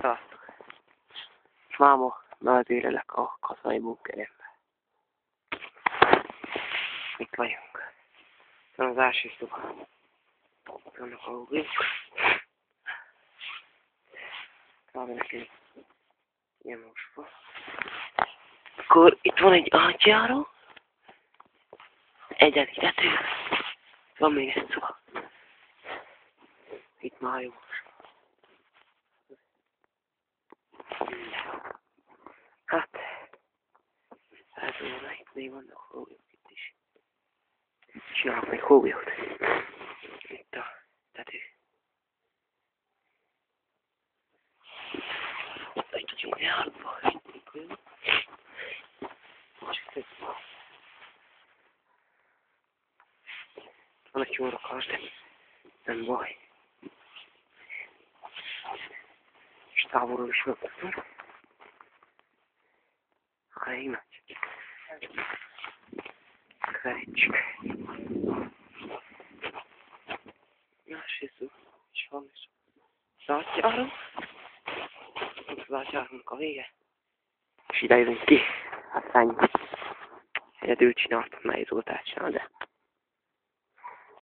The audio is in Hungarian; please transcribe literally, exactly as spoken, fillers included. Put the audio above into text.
Sziasztok! Máma, bevezérelek a kaszai bunkerembe. Itt vagyunk. Van az első szoba. Vannak a rúgjuk. Kb. Nekem ilyen mosva. Akkor itt van egy átjáró. Egyedi tető. Van még egy szoba. Itt már jó. Hát, ez olyan, itt még vannak hólyok itt is. Csinálok még hólyót. Itt a tető. Itt tudjunk járba. Van egy jó rakás, de nem baj. És távolról is megmutatom. Elég nagy. Kerítsük. Másrészt is van is. Átjárom. Az átjáromnak a vége. És ide jövünk ki. Hát ennyi. Egyedül csináltam, nehéz volt átcsinálni, de